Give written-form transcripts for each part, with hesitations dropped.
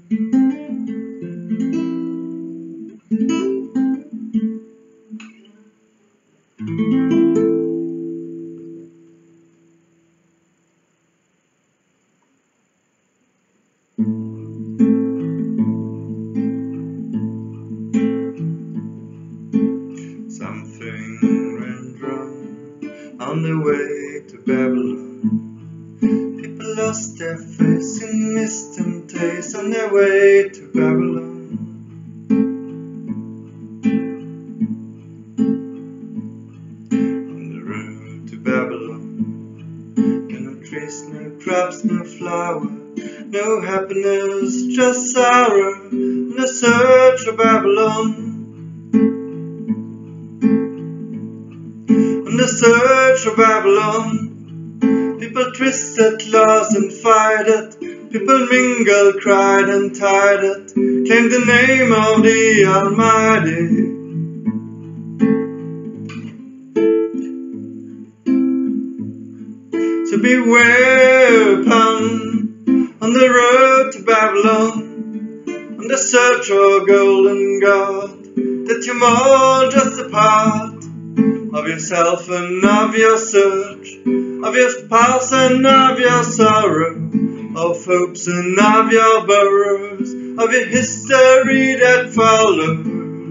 Something went wrong on the way to Babylon. People lost their face in mist and taste on their way to Babylon. On the road to Babylon, no trees, no crops, no flower, no happiness, just sorrow. On the search for Babylon. On the search for Babylon. People twisted, lost and fired it. People mingled, cried and tied it. Claimed the name of the Almighty. So beware upon on the road to Babylon, on the search for golden God, that you're more just a part of yourself and of your search, of your past and of your sorrow, of hopes and of your burrows, of your history that follows.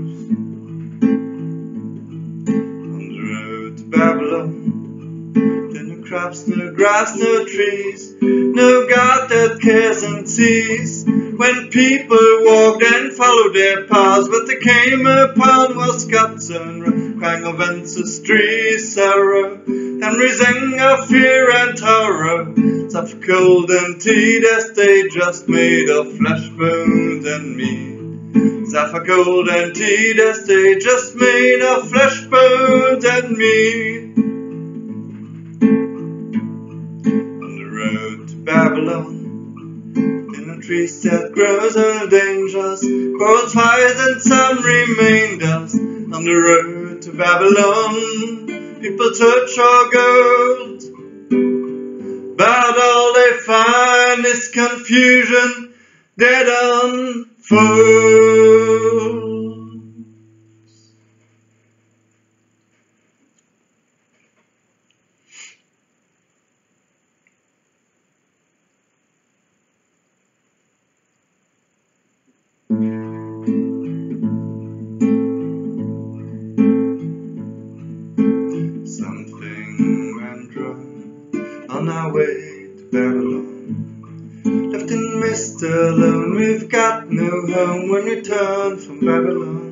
On the road to Babylon, there are no crops, no grass, no trees, no God that cares and sees. When people walked and followed their paths, what they came upon was guts and crying of ancestry, sorrow, memories of fear and horror, of cold and tea that they just made of flesh, bones and meat. Suffer cold and tea that they just made of flesh, bones and meat. On the road to Babylon, trees that grows and dangers, quarrels, fires, and some remainders. On the road to Babylon, people search for gold, but all they find is confusion that unfolds. Something went wrong on our way to Babylon. Left in mist alone, we've got no home when we turn from Babylon.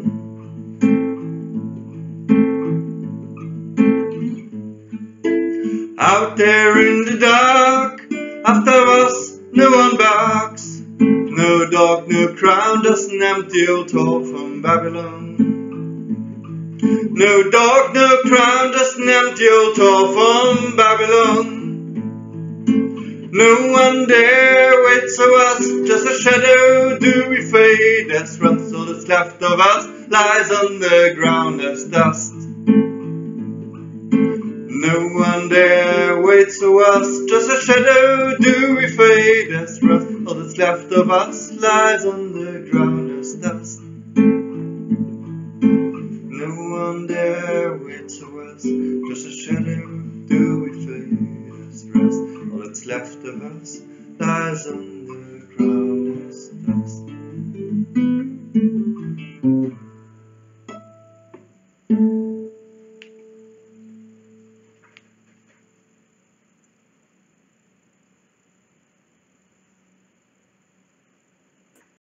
Out there in the dark, after us no one barks. No dog, no crown, just an empty old talk from Babylon. No dog, no crown, just an empty old talk from Babylon. No one there waits for us, just a shadow do we fade as rust. All that's left of us lies on the ground as dust. No one there waits for us, just a shadow do we fade as rust. All that's left of us lies on the ground as dust. No one there waits for us, just a shadow do we fade as rust. All that's left of us lies on the ground as dust.